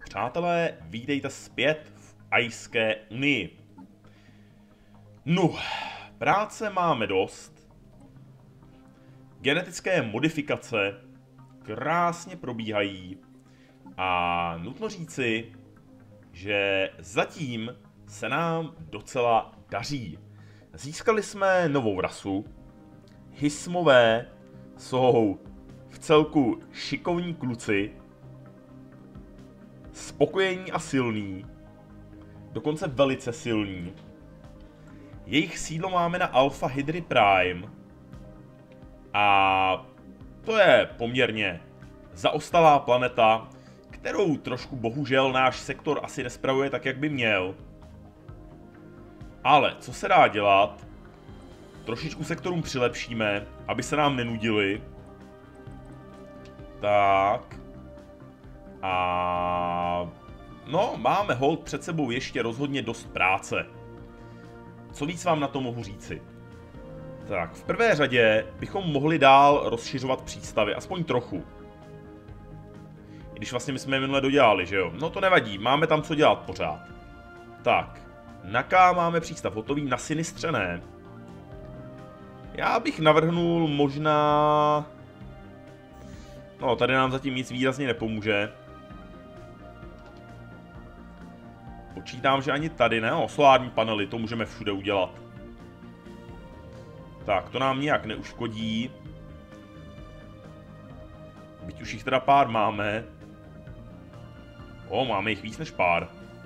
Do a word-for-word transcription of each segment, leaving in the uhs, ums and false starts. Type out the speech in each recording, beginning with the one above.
Přátelé, vítejte zpět v Ajské unii. No, práce máme dost. Genetické modifikace krásně probíhají. A nutno říci, že zatím se nám docela daří. Získali jsme novou rasu. Hismové jsou v celku šikovní kluci. Spokojení a silní. Dokonce velice silní. Jejich sídlo máme na Alpha Hydry Prime. A to je poměrně zaostalá planeta, kterou trošku bohužel náš sektor asi nespravuje tak, jak by měl. Ale co se dá dělat? Trošičku sektorům přilepšíme, aby se nám nenudili. Tak. A no, máme hold před sebou ještě rozhodně dost práce. Co víc vám na to mohu říci? Tak, v prvé řadě bychom mohli dál rozšiřovat přístavy, aspoň trochu. I když vlastně my jsme je minule dodělali, že jo? No to nevadí, máme tam co dělat pořád. Tak, na K máme přístav hotový, na Sinistře ne. Já bych navrhnul možná... No, tady nám zatím nic výrazně nepomůže. Počítám, že ani tady ne, no, solární panely, to můžeme všude udělat. Tak, to nám nijak neuškodí. Byť už jich teda pár máme. O, máme jich víc než pár.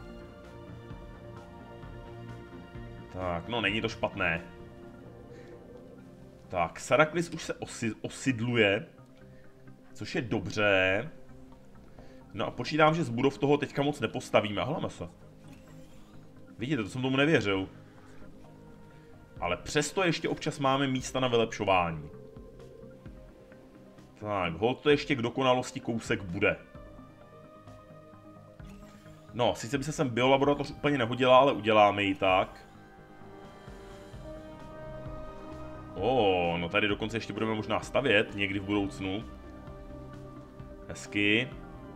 Tak, no není to špatné. Tak, Saraklis už se osi osidluje. Což je dobře. No a počítám, že z budov toho teďka moc nepostavíme. Hledeme se. Vidíte, to jsem tomu nevěřil. Ale přesto ještě občas máme místa na vylepšování. Tak, hold to ještě k dokonalosti kousek bude. No, sice by se sem biolaboratoř úplně nehodila, ale uděláme ji tak. O, no tady dokonce ještě budeme možná stavět někdy v budoucnu. Hezky.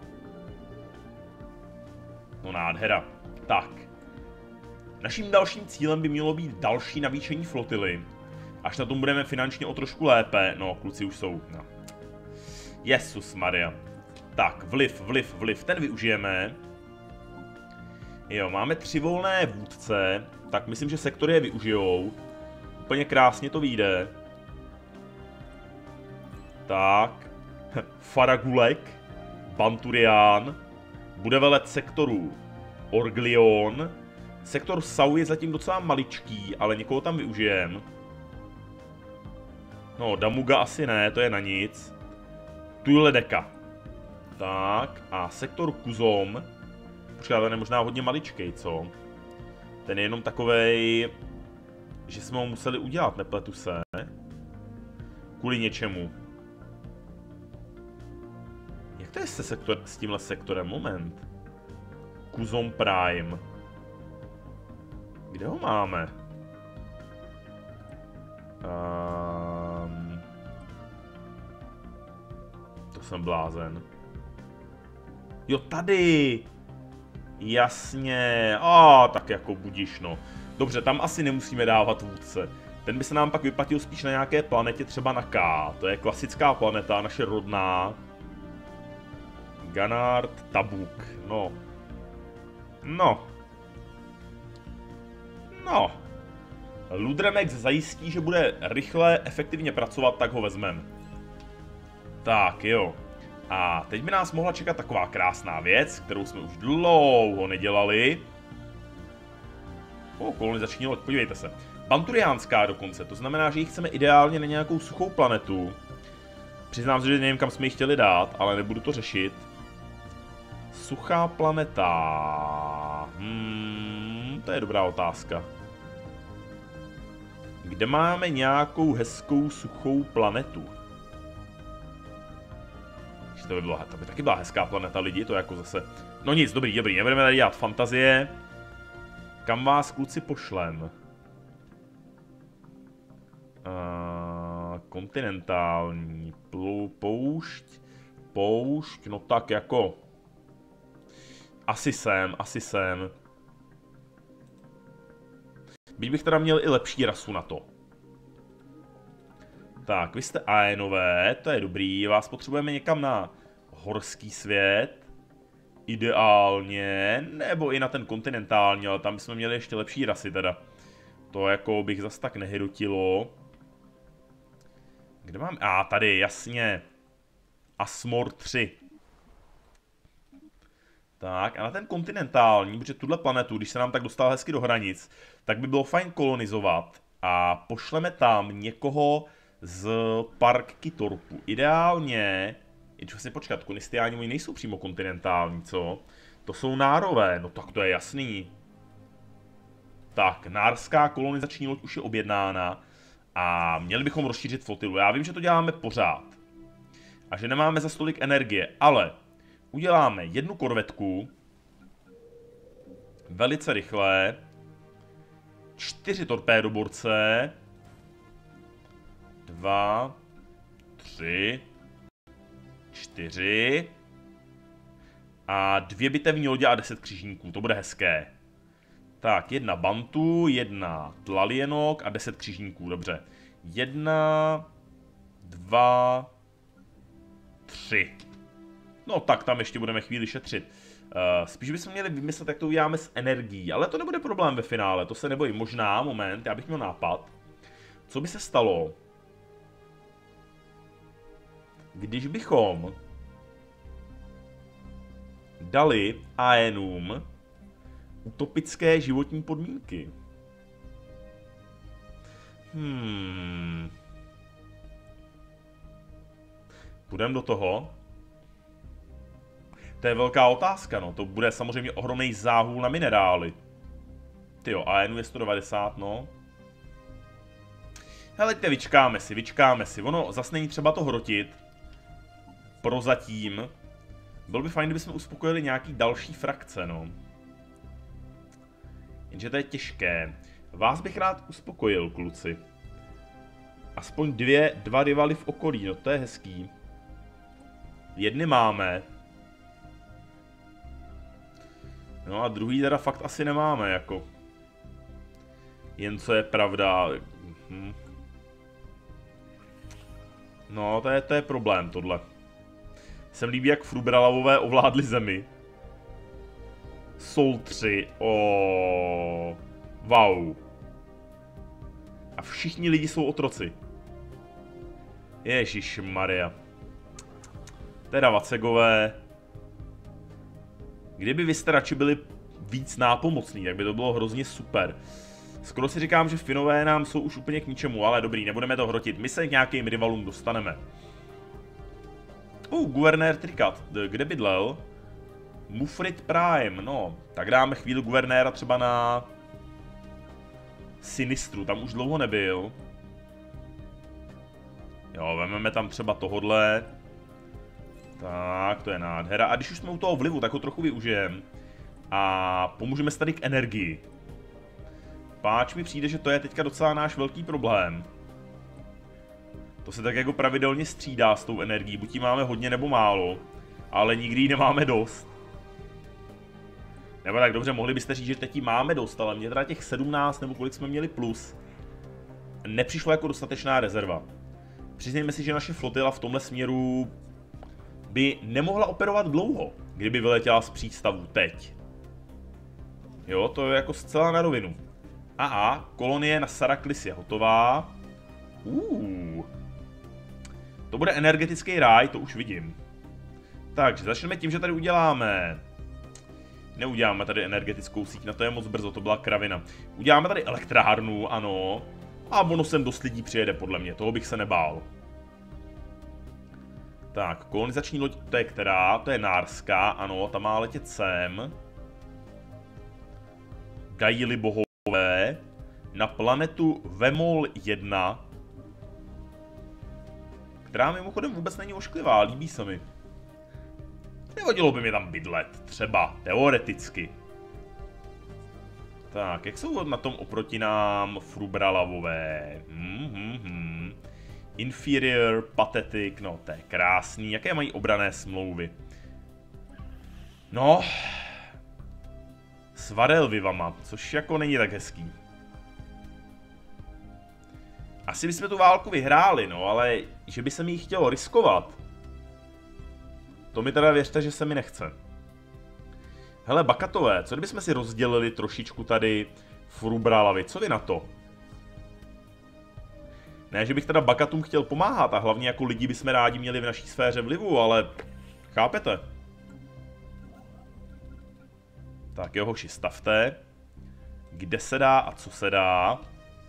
No nádhera. Tak. Naším dalším cílem by mělo být další navýšení flotily. Až na tom budeme finančně o trošku lépe. No, kluci už jsou. No. Jesus Maria. Tak, vliv, vliv, vliv. Ten využijeme. Jo, máme tři volné vůdce. Tak myslím, že sektory je využijou. Úplně krásně to vyjde. Tak. Faragulek. Banturian. Bude velet sektoru Orglion. Sektor Sau je zatím docela maličký, ale někoho tam využijem. No, Damuga asi ne, to je na nic. Tuiledeka. Tak, a sektor Kuzom. Počkej, ten je možná hodně maličkej, co? Ten je jenom takovej, že jsme ho museli udělat, nepletu se. Kvůli něčemu. Jak to je se sektor, s tímhle sektorem? Moment. Kuzom Prime. Kde ho máme? Um, to jsem blázen. Jo, tady! Jasně. A oh, tak jako budíš, no. Dobře, tam asi nemusíme dávat vůdce. Ten by se nám pak vyplatil spíš na nějaké planetě, třeba na K. To je klasická planeta, naše rodná. Ganard, Tabuk. No. No. No. Ludremex zajistí, že bude rychle, efektivně pracovat, tak ho vezmeme. Tak jo. A teď by nás mohla čekat taková krásná věc, kterou jsme už dlouho nedělali. O, kolonizační loď, podívejte se. Banturiánská dokonce, to znamená, že ji chceme ideálně na nějakou suchou planetu. Přiznám se, že nevím, kam jsme ji chtěli dát, ale nebudu to řešit. Suchá planeta. Hmm, to je dobrá otázka. Kde máme nějakou hezkou suchou planetu? To by, byla, to by taky byla hezká planeta lidi, to jako zase... No nic, dobrý, dobrý, nebudeme tady dělat fantazie. Kam vás kluci pošlem? Uh, kontinentální, plou, poušť, poušť, no tak jako... Asi sem, asi sem. Byť bych teda měl i lepší rasu na to. Tak, vy jste Aenové, to je dobrý, vás potřebujeme někam na horský svět. Ideálně, nebo i na ten kontinentální, ale tam bychom měli ještě lepší rasy teda. To jako bych zas tak nehydotilo. Kde mám? A ah, tady, jasně. Asmor tři. Tak, a na ten kontinentální, protože tuhle planetu, když se nám tak dostala hezky do hranic, tak by bylo fajn kolonizovat a pošleme tam někoho z Park Torpu. Ideálně, když si počkat, konistiáni oni nejsou přímo kontinentální, co? To jsou nárové, no tak to je jasný. Tak, nárská kolonizační loď už je objednána a měli bychom rozšířit flotilu. Já vím, že to děláme pořád a že nemáme za stolik energie, ale uděláme jednu korvetku velice rychle, čtyři torpédoborce, dva, tři, čtyři a dvě bitevní lodě a deset křižníků, to bude hezké. Tak, jedna Bantu, jedna Tlalienok a deset křižníků, dobře. Jedna, dva, tři. No tak tam ještě budeme chvíli šetřit. Uh, spíš bychom měli vymyslet, jak to uděláme s energií, ale to nebude problém ve finále, to se nebojím. Možná, moment, já bych měl nápad. Co by se stalo, když bychom dali Aenům utopické životní podmínky? Hmm. Půjdeme do toho. To je velká otázka, no. To bude samozřejmě ohromný záhul na minerály. Tyjo, Aenu je sto devadesát, no. Heleďte, vyčkáme si, vyčkáme si. Ono zas není třeba to hrotit. Prozatím. Bylo by fajn, kdybychom uspokojili nějaký další frakce, no. Jenže to je těžké. Vás bych rád uspokojil, kluci. Aspoň dvě, dva rivaly v okolí, no to je hezký. Jedny máme. No a druhý teda fakt asi nemáme, jako. Jen co je pravda. Hm. No, to je, to je problém, tohle. Se mi líbí, jak Frubralavové ovládli zemi. Sol tři, oh. Wow. A všichni lidi jsou otroci. Ježišmarja. Teda Vacegové. Kdyby vy jste radši byli víc nápomocný, tak by to bylo hrozně super. Skoro si říkám, že Finové nám jsou už úplně k ničemu, ale dobrý, nebudeme to hrotit. My se k nějakým rivalům dostaneme. Uh, guvernér Trikat, kde bydlel? Mufrit Prime, no, tak dáme chvíli guvernéra třeba na Sinistru, tam už dlouho nebyl. Jo, vezmeme tam třeba tohodle. Tak, to je nádhera. A když už jsme u toho vlivu, tak ho trochu využijeme. A pomůžeme se tady k energii. Páč mi přijde, že to je teďka docela náš velký problém. To se tak jako pravidelně střídá s tou energií, buď ji máme hodně nebo málo, ale nikdy ji nemáme dost. Nebo tak dobře, mohli byste říct, že teď ji máme dost, ale mě teda těch sedmnáct nebo kolik jsme měli plus nepřišlo jako dostatečná rezerva. Přiznejme si, že naše flotila v tomhle směru by nemohla operovat dlouho, kdyby vyletěla z přístavu teď. Jo, to je jako zcela na rovinu. Aha, kolonie na Saraklis je hotová. Uh. To bude energetický ráj, to už vidím. Takže začneme tím, že tady uděláme... Neuděláme tady energetickou síť, na to je moc brzo, to byla kravina. Uděláme tady elektrárnu, ano. A ono sem dost lidí přijede, podle mě, toho bych se nebál. Tak, kolonizační loď, to je která? To je nárská, ano, ta má letět sem. Gaili bohové. Na planetu Vemol jedna. Která mimochodem vůbec není ošklivá, líbí se mi. Nevadilo by mi tam bydlet, třeba, teoreticky. Tak, jak jsou na tom oproti nám Frubralavové? Hmm, hmm, hmm. Inferior, Pathetic, no to je krásný. Jaké mají obrané smlouvy? No, s Varelvivama, což jako není tak hezký. Asi bychom tu válku vyhráli, no, ale že by se mi ji chtělo riskovat. To mi teda věřte, že se mi nechce. Hele, Bakatové, co kdybychom si rozdělili trošičku tady Frubralavy, co vy na to? Ne, že bych teda Bakatům chtěl pomáhat a hlavně jako lidi bychom rádi měli v naší sféře vlivu, ale chápete? Tak jo, hoši, stavte. Kde se dá a co se dá?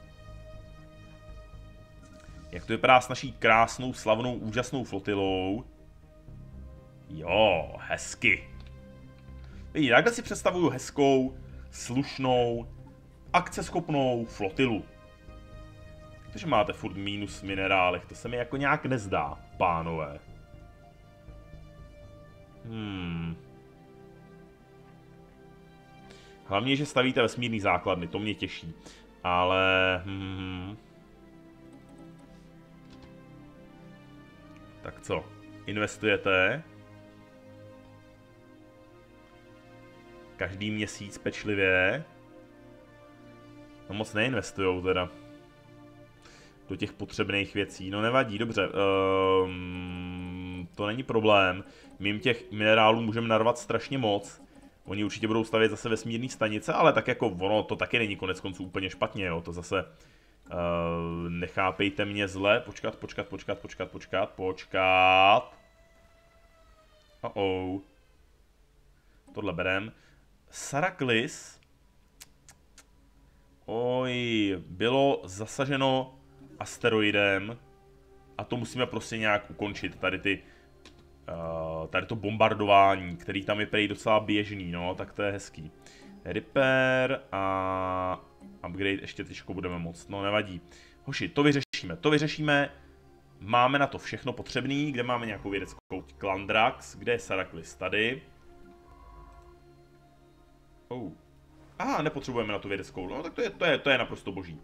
Jak to vypadá s naší krásnou, slavnou, úžasnou flotilou? Jo, hezky. Vidíte, takhle si představuju hezkou, slušnou, akceschopnou flotilu. Takže máte furt mínus v minerálech, to se mi jako nějak nezdá, pánové. Hmm. Hlavně, že stavíte vesmírný základny, to mě těší. Ale... Hmm. Tak co? Investujete? Každý měsíc pečlivě? No moc neinvestujou teda. Do těch potřebných věcí. No nevadí, dobře. Um, to není problém. My jim těch minerálů můžeme narvat strašně moc. Oni určitě budou stavět zase vesmírné stanice, ale tak jako ono to taky není konec konců úplně špatně, jo. To zase uh, nechápejte mě zle. Počkat, počkat, počkat, počkat, počkat, počkat. Oh oh. Tohle berem. Saraklis. Oj, bylo zasaženo asteroidem a to musíme prostě nějak ukončit, tady ty uh, tady to bombardování, který tam je prej docela běžný, no, tak to je hezký. Repair a upgrade ještě těžko budeme moc, no nevadí. Hoši, to vyřešíme, to vyřešíme, máme na to všechno potřebný, kde máme nějakou vědeckou Klandrax, kde je Saraklis, tady. Oh. Aha, nepotřebujeme na tu vědeckou, no tak to je, to je, to je naprosto boží.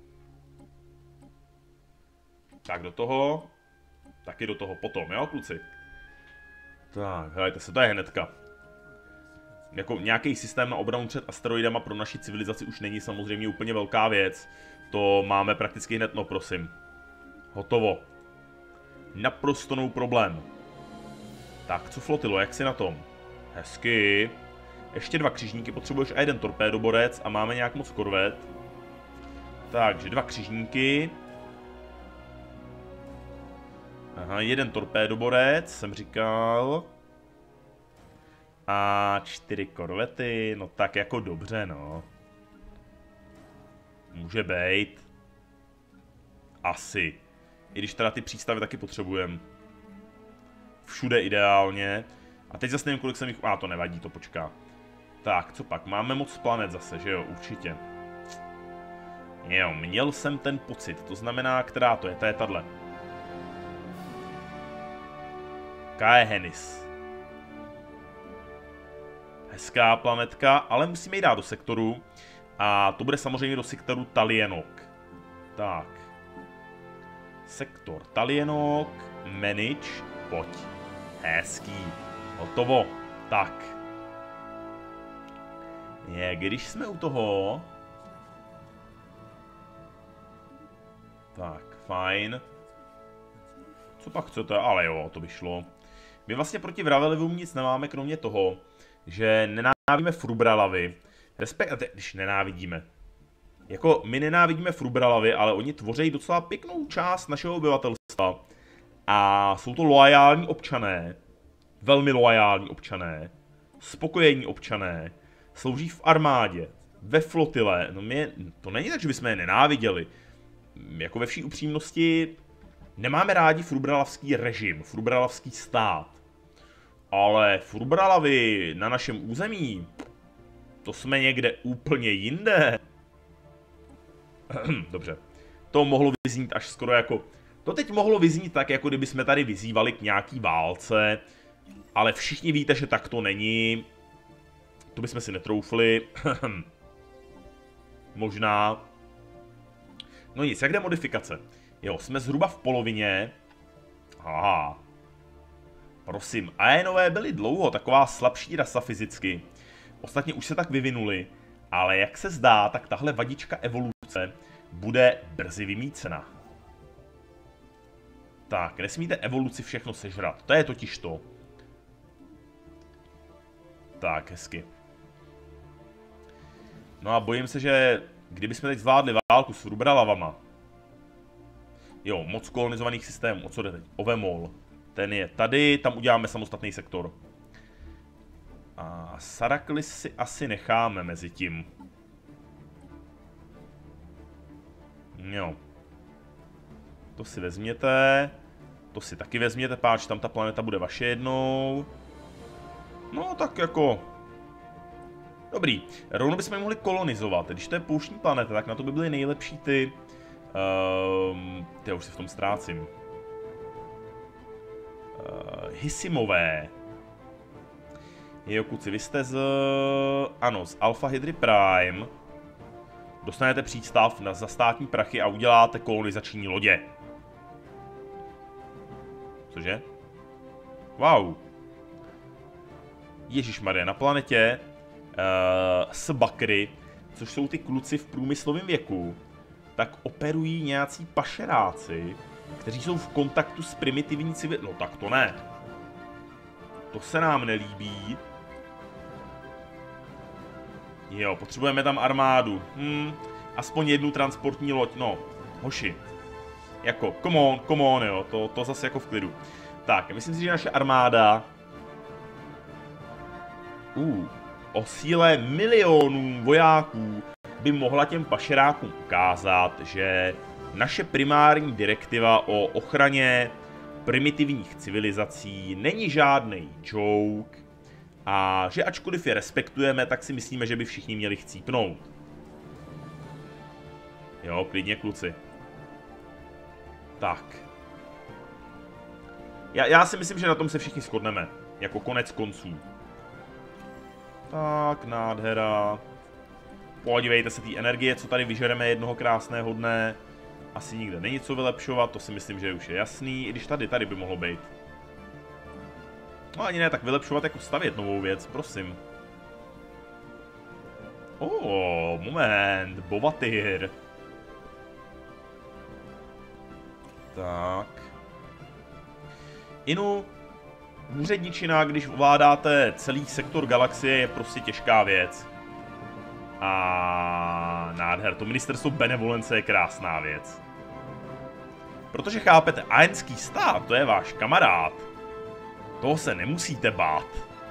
Tak do toho, taky do toho potom, jo kluci. Tak, helejte se, to je hnedka. Jako nějaký systém na obranu před asteroidama pro naši civilizaci už není samozřejmě úplně velká věc. To máme prakticky hned, no prosím. Hotovo. Naprosto no problém. Tak, co flotilo, jak si na tom? Hezky. Ještě dva křižníky potřebuješ a jeden torpédoborec a máme nějak moc korvet. Takže dva křižníky. Aha, jeden torpédoborec, jsem říkal. A čtyři korvety, no tak jako dobře, no. Může být. Asi. I když teda ty přístavy taky potřebujeme. Všude ideálně. A teď zase nevím, kolik jsem jich... A to nevadí, to počká. Tak, co pak? Máme moc planet zase, že jo? Určitě. Jo, měl jsem ten pocit. To znamená, která to je? To je tahle. Kaehenis. Hezká planetka, ale musíme ji dát do sektoru. A to bude samozřejmě do sektoru Talienok. Tak. Sektor Talienok. Manage. Pojď. Hezký. Hotovo. Tak. Je, když jsme u toho... Tak, fajn. Co pak chcete? Ale jo, to by šlo. My vlastně proti Vravelivům nic nemáme, kromě toho, že nenávidíme Frubralavy. Respektive, když nenávidíme. Jako, my nenávidíme Frubralavy, ale oni tvoří docela pěknou část našeho obyvatelstva. A jsou to loajální občané. Velmi loajální občané. Spokojení občané. Slouží v armádě. Ve flotile. No mě, to není tak, že bychom je nenáviděli. Jako ve vší upřímnosti nemáme rádi Frubralavský režim, Frubralavský stát. Ale Frubralavy na našem území, to jsme někde úplně jinde. Dobře. To mohlo vyznít až skoro jako... To teď mohlo vyznít tak, jako kdyby jsme tady vyzývali k nějaký válce. Ale všichni víte, že tak to není. To bychom si netroufli. Možná. No nic, jak jde modifikace? Jo, jsme zhruba v polovině. Aha. Prosím, Aenové byli dlouho taková slabší rasa fyzicky. Ostatně už se tak vyvinuli, ale jak se zdá, tak tahle vadička evoluce bude brzy vymýcena. Tak, nesmíte evoluci všechno sežrat, to je totiž to. Tak, hezky. No a bojím se, že kdybychom teď zvládli válku s Frubralavama. Jo, moc kolonizovaných systémů, o co jde teď? Ovemol. Ten je tady, tam uděláme samostatný sektor. A Saraklis si asi necháme mezi tím. Jo. To si vezměte. To si taky vezměte, páč, tam ta planeta bude vaše jednou. No tak jako... Dobrý, rovno bychom mohli kolonizovat. Když to je pouštní planeta, tak na to by byly nejlepší ty... Um, ty už si v tom ztrácím. Uh, Hysimové. Jo, kuci, vy jste z... Ano, z Alpha Hydry Prime. Dostanete přístav na zastátní prachy a uděláte kolonizační lodě. Cože? Wow. Ježišmarja, na planetě uh, s Bakry, což jsou ty kluci v průmyslovém věku, tak operují nějací pašeráci, kteří jsou v kontaktu s primitivní civil... No tak to ne. To se nám nelíbí. Jo, potřebujeme tam armádu. Hm, aspoň jednu transportní loď, no. Hoši. Jako, come on, come on, jo, to, to zase jako v klidu. Tak, myslím si, že naše armáda... Uh, o síle milionů vojáků by mohla těm pašerákům ukázat, že naše primární direktiva o ochraně primitivních civilizací není žádný joke a že ačkoliv je respektujeme, tak si myslíme, že by všichni měli chcípnout. Jo, klidně kluci. Tak. Já, já si myslím, že na tom se všichni shodneme. Jako konec konců. Tak, nádhera. Podívejte se té energie, co tady vyžereme jednoho krásného dne. Asi nikde není co vylepšovat, to si myslím, že už je jasný. I když tady, tady by mohlo být. No ani ne tak vylepšovat, jako stavět novou věc, prosím. Oh, moment, Bovatyr. Tak. Inu, úředničina, když ovládáte celý sektor galaxie, je prostě těžká věc. A nádher, to ministerstvo benevolence je krásná věc. Protože chápete, aenský stát, to je váš kamarád. Toho se nemusíte bát.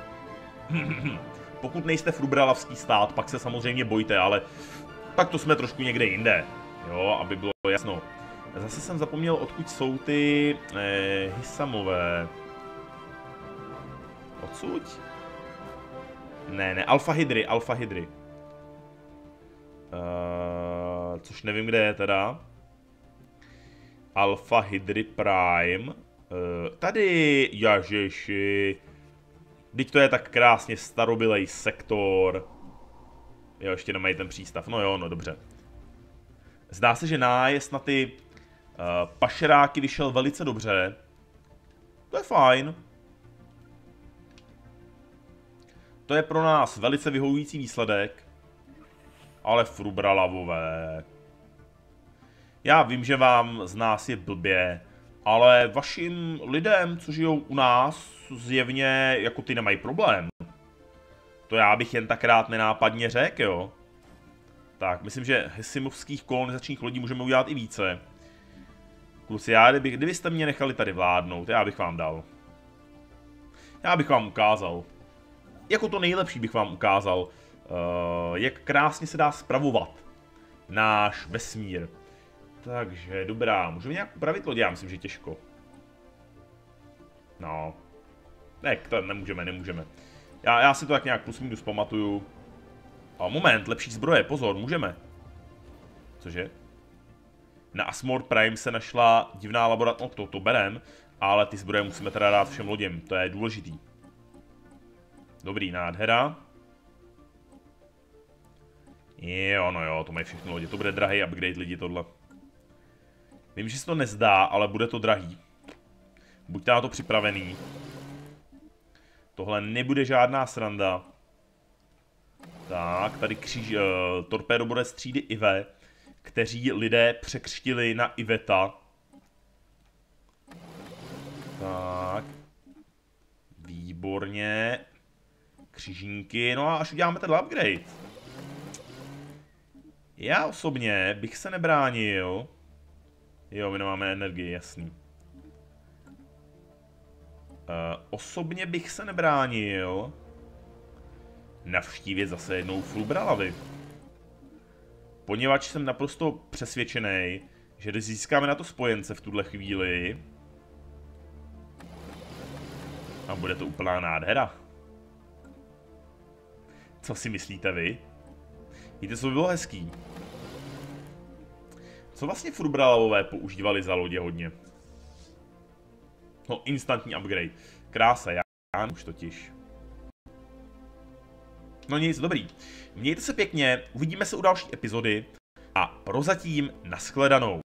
Pokud nejste frubralavský stát, pak se samozřejmě bojte, ale tak to jsme trošku někde jinde. Jo, aby bylo jasno. Zase jsem zapomněl, odkud jsou ty eh, Hysamové. Odsud? Ne, ne, Alpha Hydry, Alpha Hydry. Uh, což nevím, kde je teda. Alpha Hydry Prime. Uh, tady, jažiši. Vždyť to je tak krásně starobylej sektor. Jo, ještě nemají ten přístav. No jo, no dobře. Zdá se, že nájezd na ty uh, pašeráky vyšel velice dobře. To je fajn. To je pro nás velice vyhovující výsledek. Ale frubralavové. Já vím, že vám z nás je blbě, ale vašim lidem, co žijou u nás, zjevně jako ty nemají problém. To já bych jen tak rád nenápadně řekl, jo. Tak, myslím, že hysimovských kolonizačních lodí můžeme udělat i více. Kluci, já, kdyby, kdybyste mě nechali tady vládnout, já bych vám dal. Já bych vám ukázal. Jako to nejlepší bych vám ukázal, uh, jak krásně se dá spravovat náš vesmír. Takže, dobrá, můžeme nějak upravit lodě? Já myslím, že těžko. No. Ne, to nemůžeme, nemůžeme. Já, já si to tak nějak plus minus pamatuju. A moment, lepší zbroje, pozor, můžeme. Cože? Na Asmor Prime se našla divná laboratoř, no to, to berem, ale ty zbroje musíme teda dát všem loděm, to je důležitý. Dobrý, nádhera. Jo, no jo, to mají všechny lodě, to bude drahý upgrade lidi tohle. Vím, že se to nezdá, ale bude to drahý. Buďte na to připravený. Tohle nebude žádná sranda. Tak, tady kříž, uh, torpédoborec třídy Ive, kteří lidé překřtili na Iveta. Tak. Výborně. Křižníky, no a až uděláme ten upgrade. Já osobně bych se nebránil. Jo, my nemáme energii, jasný. Uh, osobně bych se nebránil navštívit zase jednou Fulbralavy. Poněvadž jsem naprosto přesvědčený, že když získáme na to spojence v tuhle chvíli, a bude to úplná nádhera. Co si myslíte vy? Víte, co by bylo hezký? Co vlastně Fulbralavové používali za lodě hodně? No, instantní upgrade. Krása, já, já už totiž. No nic, dobrý. Mějte se pěkně, uvidíme se u další epizody a prozatím nashledanou.